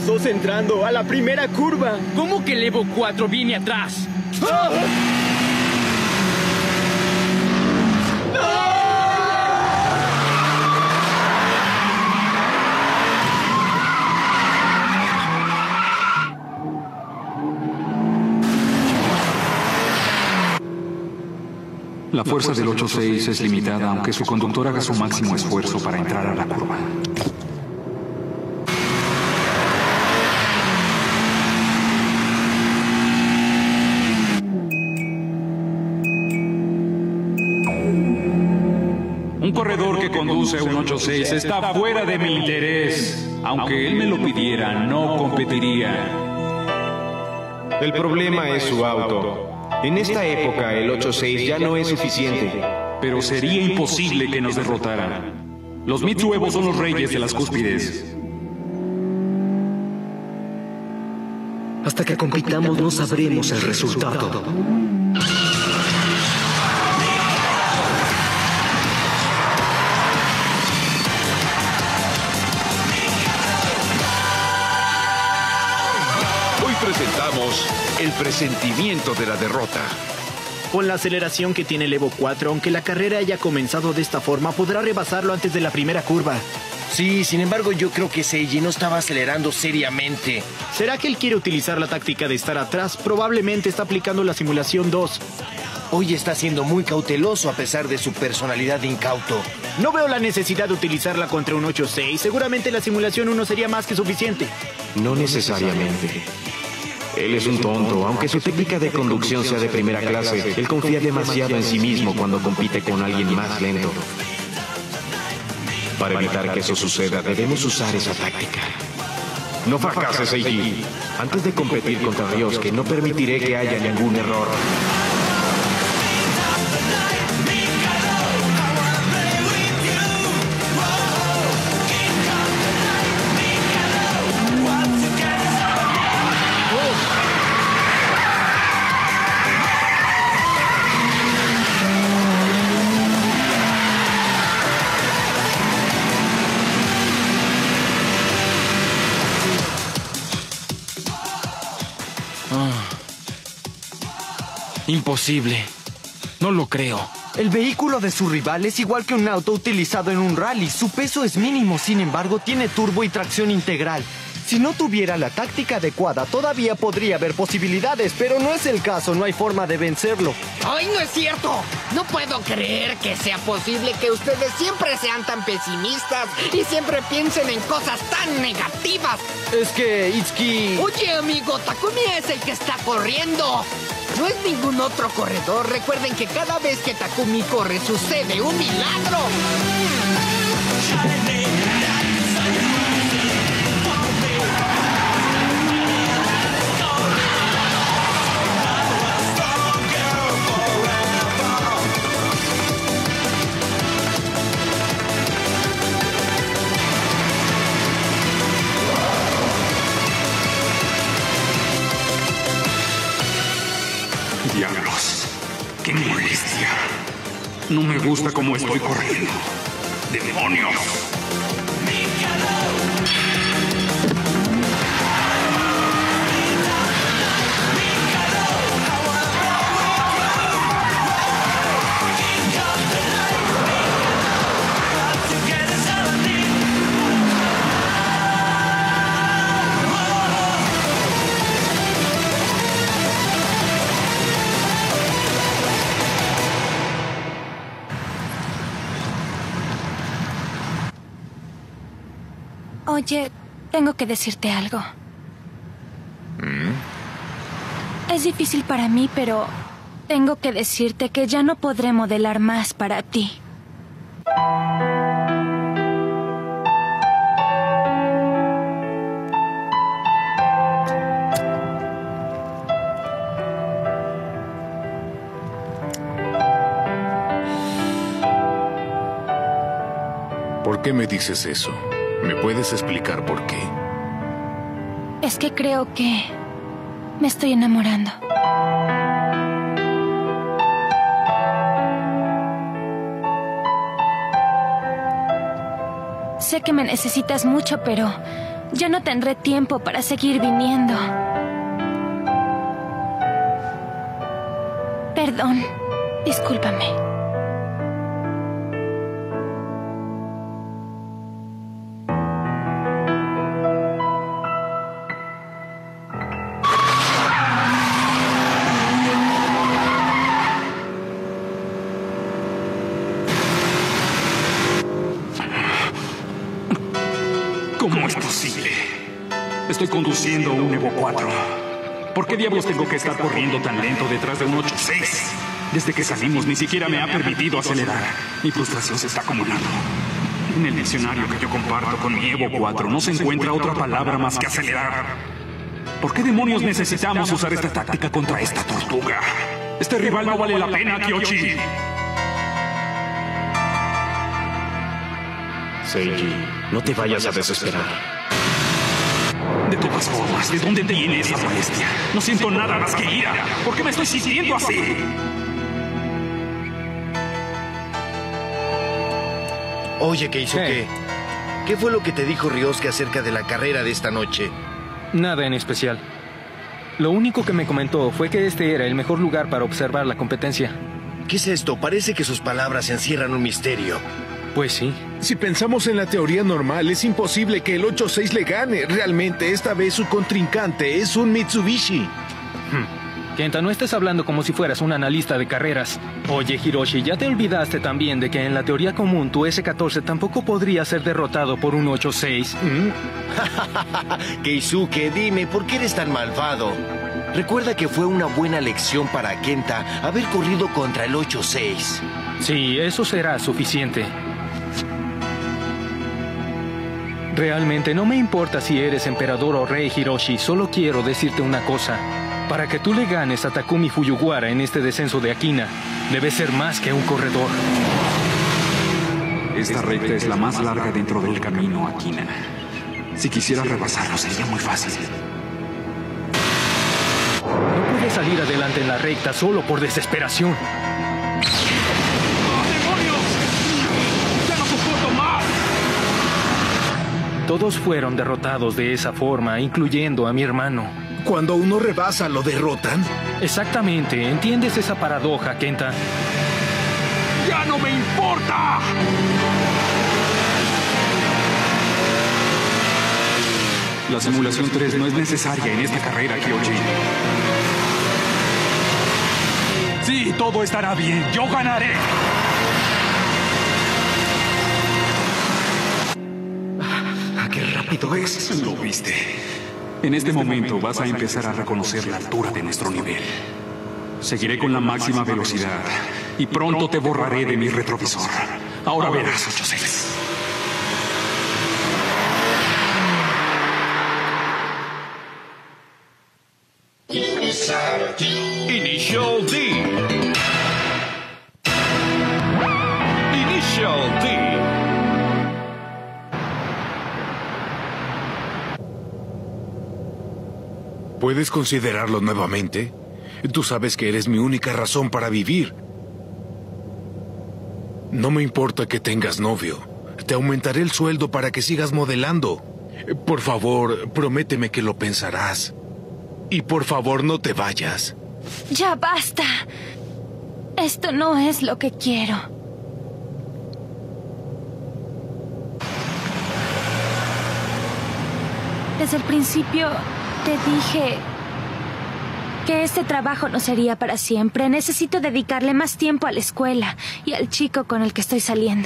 dos entrando a la primera curva. ¿Cómo que el Evo 4 viene atrás? ¡Ah! La fuerza del 8-6 es limitada, aunque su conductor haga su máximo esfuerzo para entrar a la curva. Un corredor que conduce un 8-6 está fuera de mi interés. Aunque él me lo pidiera, no competiría. El problema es su auto. En esta época, el 8-6 ya no es suficiente. Pero sería imposible que nos derrotaran. Los Mitsu Evo son los reyes de las cúspides. Hasta que compitamos no sabremos el resultado. Hoy presentamos el presentimiento de la derrota. Con la aceleración que tiene el Evo 4, aunque la carrera haya comenzado de esta forma, podrá rebasarlo antes de la primera curva. Sí, sin embargo, yo creo que Seiji no estaba acelerando seriamente. ¿Será que él quiere utilizar la táctica de estar atrás? Probablemente está aplicando la simulación 2. Hoy está siendo muy cauteloso a pesar de su personalidad de incauto. No veo la necesidad de utilizarla contra un 8-6. Seguramente la simulación 1 sería más que suficiente. No necesariamente. Él es un tonto. Aunque su técnica de conducción sea de primera clase, él confía demasiado en sí mismo cuando compite con alguien más lento. Para evitar que eso suceda, debemos usar esa táctica. No fracases, Seiji. Antes de competir contra Ryosuke, no permitiré que haya ningún error. Imposible. No lo creo. El vehículo de su rival es igual que un auto utilizado en un rally. Su peso es mínimo, sin embargo, tiene turbo y tracción integral. Si no tuviera la táctica adecuada, todavía podría haber posibilidades, pero no es el caso, no hay forma de vencerlo. ¡Ay, no es cierto! No puedo creer que sea posible que ustedes siempre sean tan pesimistas y siempre piensen en cosas tan negativas. Es que Itsuki... Oye, amigo, Takumi es el que está corriendo. No es ningún otro corredor. Recuerden que cada vez que Takumi corre sucede un milagro. Diablos, qué molestia. No me gusta cómo estoy corriendo. ¡Demonios! Oye, tengo que decirte algo. Es difícil para mí, pero tengo que decirte que ya no podré modelar más para ti. ¿Por qué me dices eso? ¿Me puedes explicar por qué? Es que creo que me estoy enamorando. Sé que me necesitas mucho, pero Ya no tendré tiempo para seguir viniendo. Perdón, discúlpame. ¿Cómo es posible? Estoy conduciendo un Evo 4. ¿Por qué diablos tengo que estar corriendo tan lento detrás de un 8.6? Desde que salimos ni siquiera me ha permitido acelerar. Mi frustración se está acumulando. En el diccionario que yo comparto con mi Evo 4 no se encuentra otra palabra más que acelerar. ¿Por qué demonios necesitamos usar esta táctica contra esta tortuga? Este rival no vale la pena, Kyoshi. Seiji, no te vayas a desesperar. De todas formas, ¿de dónde viene esa molestia? No siento nada más que ira. ¿Por qué me estoy sintiendo así? Oye, Keisuke, ¿qué fue lo que te dijo Ryosuke acerca de la carrera de esta noche? Nada en especial. Lo único que me comentó fue que este era el mejor lugar para observar la competencia. ¿Qué es esto? Parece que sus palabras encierran un misterio. Pues sí. Si pensamos en la teoría normal, es imposible que el 8-6 le gane. Realmente, esta vez su contrincante es un Mitsubishi. Kenta, no estés hablando como si fueras un analista de carreras. Oye, Hiroshi, ¿ya te olvidaste también de que en la teoría común tu S-14 tampoco podría ser derrotado por un 8-6? Keisuke, dime, ¿por qué eres tan malvado? Recuerda que fue una buena lección para Kenta haber corrido contra el 8-6. Sí, eso será suficiente. Realmente no me importa si eres emperador o rey, Hiroshi. Solo quiero decirte una cosa. Para que tú le ganes a Takumi Fujiwara en este descenso de Akina, debes ser más que un corredor. Esta recta es la más larga dentro del camino, Akina. Si quisieras rebasarlo, sería muy fácil. No puedes salir adelante en la recta solo por desesperación. Todos fueron derrotados de esa forma, incluyendo a mi hermano. Cuando uno rebasa, ¿lo derrotan? Exactamente. ¿Entiendes esa paradoja, Kenta? ¡Ya no me importa! La simulación 3 no es necesaria en esta carrera, Kyoshi. Sí, todo estará bien. ¡Yo ganaré! ¡Qué rápido es! Lo viste. En este momento vas a empezar a reconocer la altura de nuestro nivel. Seguiré con la máxima velocidad y pronto te borraré de mi retrovisor. Ahora verás, 8-6. Initial D. Initial D. ¿Puedes considerarlo nuevamente? Tú sabes que eres mi única razón para vivir. No me importa que tengas novio. Te aumentaré el sueldo para que sigas modelando. Por favor, prométeme que lo pensarás. Y por favor, no te vayas. Ya basta. Esto no es lo que quiero. Desde el principio te dije que este trabajo no sería para siempre. Necesito dedicarle más tiempo a la escuela y al chico con el que estoy saliendo.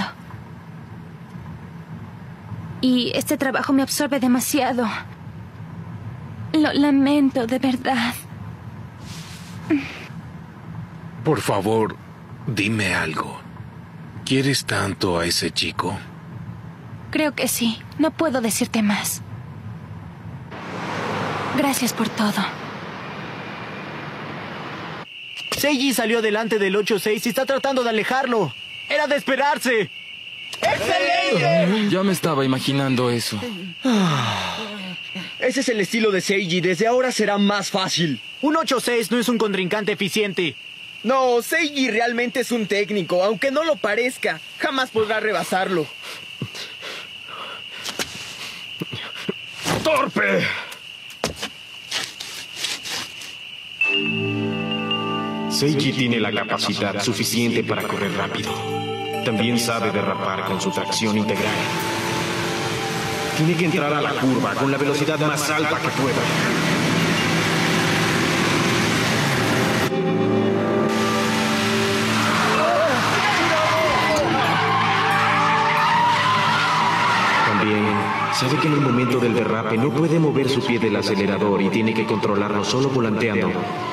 Y este trabajo me absorbe demasiado. Lo lamento, de verdad. Por favor, dime algo. ¿Quieres tanto a ese chico? Creo que sí. No puedo decirte más. Gracias por todo. Seiji salió delante del 8-6 y está tratando de alejarlo. Era de esperarse. ¡Excelente! Ya me estaba imaginando eso. Ese es el estilo de Seiji. Desde ahora será más fácil. Un 8-6 no es un contrincante eficiente. No, Seiji realmente es un técnico, aunque no lo parezca. Jamás podrá rebasarlo. torpe! Seiji tiene la capacidad suficiente para correr rápido. También sabe derrapar con su tracción integral. Tiene que entrar a la curva con la velocidad más alta que pueda. También sabe que en el momento del derrape no puede mover su pie del acelerador y tiene que controlarlo solo volanteando.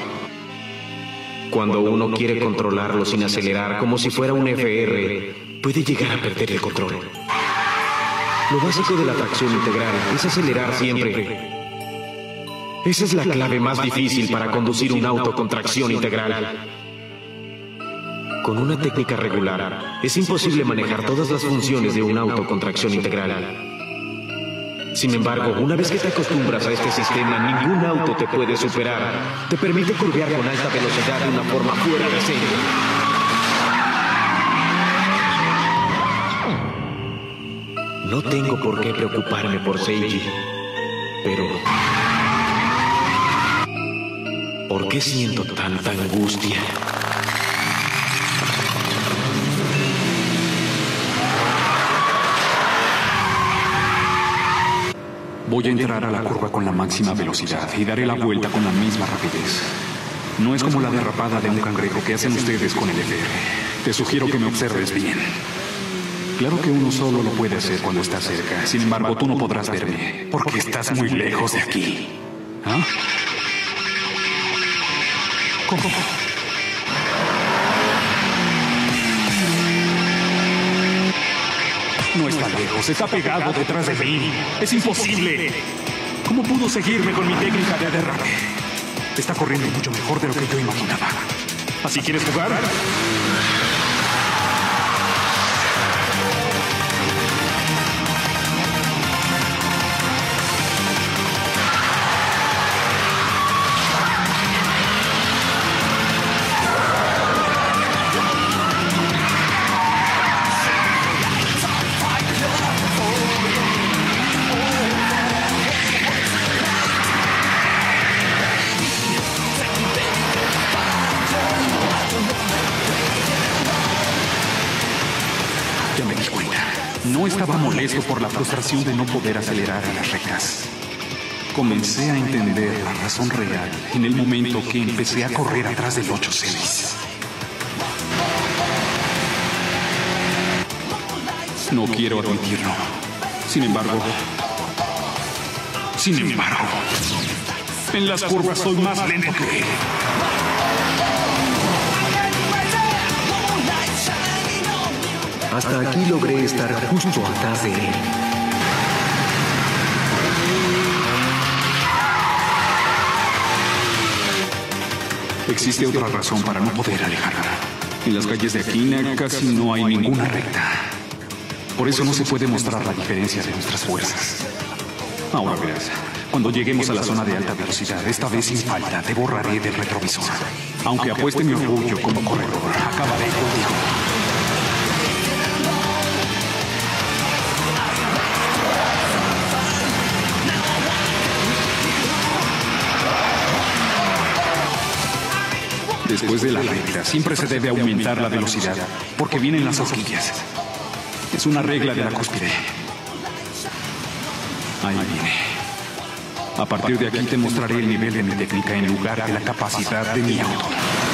Cuando uno quiere controlarlo sin acelerar, como si fuera un FR, puede llegar a perder el control. Lo básico de la tracción integral es acelerar siempre. Esa es la clave más difícil para conducir un auto con tracción integral. Con una técnica regular, es imposible manejar todas las funciones de un auto con tracción integral. Sin embargo, una vez que te acostumbras a este sistema, ningún auto te puede superar. Te permite curvear con alta velocidad de una forma fuera de serie. No tengo por qué preocuparme por Seiji, pero ¿por qué siento tanta angustia? Voy a entrar a la curva con la máxima velocidad y daré la vuelta con la misma rapidez. No es como la derrapada de un cangrejo que hacen ustedes con el FR. Te sugiero que me observes bien. Claro que uno solo lo puede hacer cuando está cerca. Sin embargo, tú no podrás verme, porque estás muy lejos de aquí. ¿Ah? ¿Cómo? No está lejos, está pegado detrás de mí. Es imposible. ¿Cómo pudo seguirme con mi técnica de derrape? Está corriendo mucho mejor de lo que yo imaginaba. ¿Así quieres jugar? No estaba molesto por la frustración de no poder acelerar en las rectas. Comencé a entender la razón real en el momento que empecé a correr atrás del 8-6. No quiero admitirlo. Sin embargo, en las curvas soy más lento que él. Hasta aquí logré estar justo atrás de él. Existe otra razón para no poder alejarla. En las calles de Aquina casi no hay ninguna recta. Por eso no se puede mostrar la diferencia de nuestras fuerzas. Ahora verás, cuando lleguemos a la zona de alta velocidad, esta vez sin falta, te borraré del retrovisor. Aunque apueste mi orgullo como corredor, acabaré contigo. Después de la recta, siempre se debe aumentar la velocidad, porque vienen las horquillas. Es una regla de la cúspide. Ahí viene. A partir de aquí te mostraré el nivel de mi técnica en lugar de la capacidad de mi auto.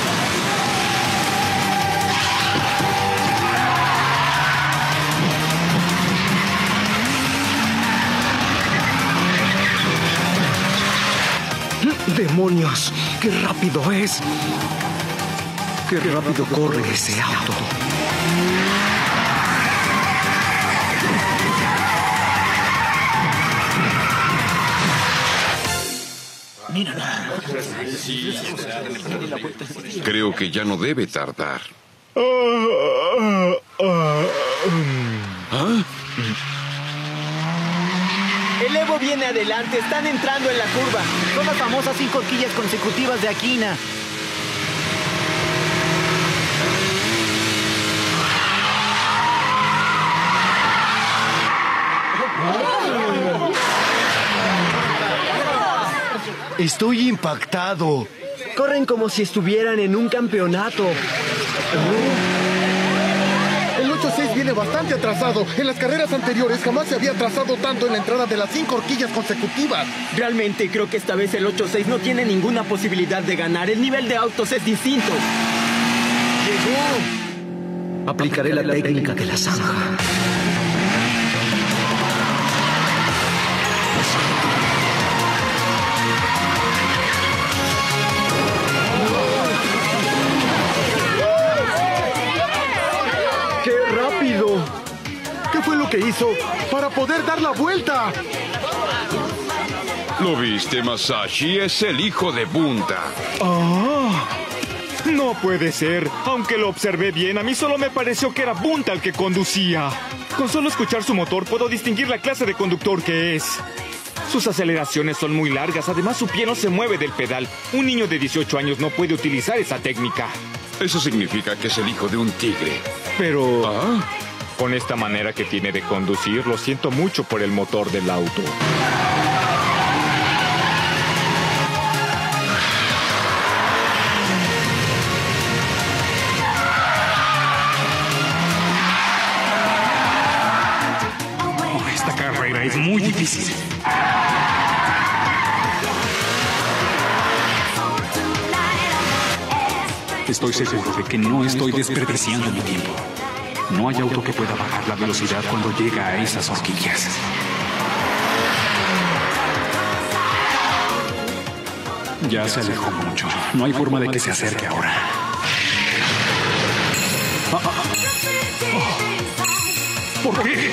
¡Demonios! ¡Qué rápido es! ¡Qué rápido corre ese auto! Creo que ya no debe tardar. ¿Ah? El Evo viene adelante, están entrando en la curva. Son las famosas 5 horquillas consecutivas de Aquina. Estoy impactado. Corren como si estuvieran en un campeonato. El 8-6 viene bastante atrasado. En las carreras anteriores jamás se había atrasado tanto en la entrada de las 5 horquillas consecutivas. Realmente creo que esta vez el 8-6 no tiene ninguna posibilidad de ganar. El nivel de autos es distinto. Llegó. Aplicaré la técnica de la zanja. ¿Qué fue lo que hizo para poder dar la vuelta? ¿Lo viste, Masashi? Es el hijo de Bunta. ¡Ah! No puede ser. Aunque lo observé bien, a mí solo me pareció que era Bunta el que conducía. Con solo escuchar su motor puedo distinguir la clase de conductor que es. Sus aceleraciones son muy largas. Además, su pie no se mueve del pedal. Un niño de 18 años no puede utilizar esa técnica. Eso significa que es el hijo de un tigre. Pero... ¿Ah? Con esta manera que tiene de conducir, lo siento mucho por el motor del auto. Esta carrera es muy difícil. Estoy seguro de que no estoy desperdiciando mi tiempo. No hay auto que pueda bajar la velocidad cuando llega a esas horquillas. Ya se alejó mucho. No hay forma de que se acerque ahora. ¿Por qué?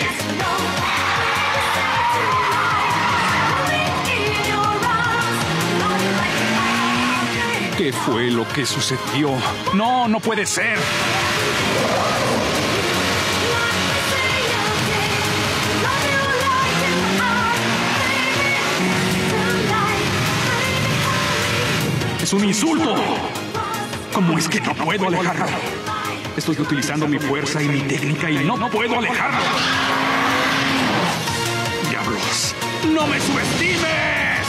¿Qué fue lo que sucedió? No, no puede ser. ¡Es un insulto! ¿Cómo es que no puedo alejarlo? Estoy utilizando mi fuerza y mi técnica y no puedo alejarlo. ¡Diablos! ¡No me subestimes!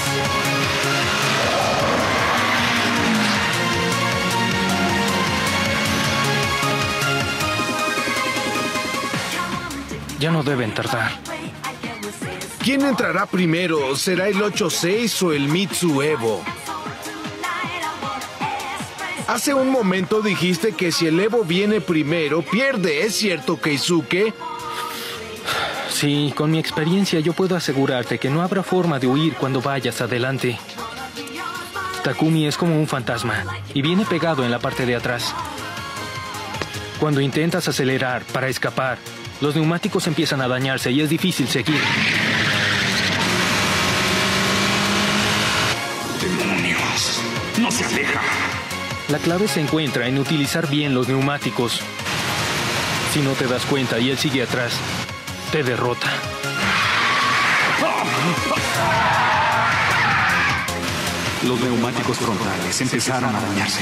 Ya no deben tardar. ¿Quién entrará primero? ¿Será el 8-6 o el Mitsu Evo? Hace un momento dijiste que si el Evo viene primero, pierde. ¿Es cierto, Keisuke? Sí, con mi experiencia yo puedo asegurarte que no habrá forma de huir cuando vayas adelante. Takumi es como un fantasma y viene pegado en la parte de atrás. Cuando intentas acelerar para escapar, los neumáticos empiezan a dañarse y es difícil seguir. ¡Demonios! ¡No se aleja! La clave se encuentra en utilizar bien los neumáticos. Si no te das cuenta y él sigue atrás, te derrota. Los neumáticos frontales empezaron a dañarse.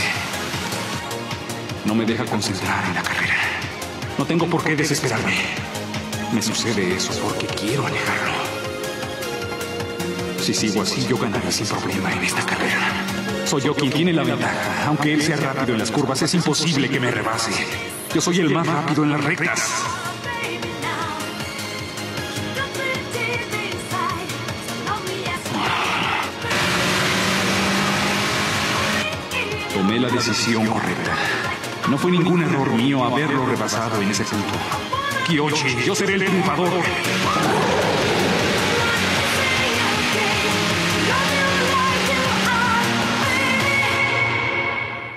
No me deja concentrar en la carrera. No tengo por qué desesperarme. Me sucede eso porque quiero alejarlo. Si sigo así, yo ganaré sin problema en esta carrera. Soy yo quien tiene la ventaja. Aunque él sea rápido en las curvas, es imposible que me rebase. Yo soy el más rápido en las rectas. Tomé la decisión correcta. No fue ningún error mío haberlo rebasado en ese punto. Kyoshi, yo seré el triunfador.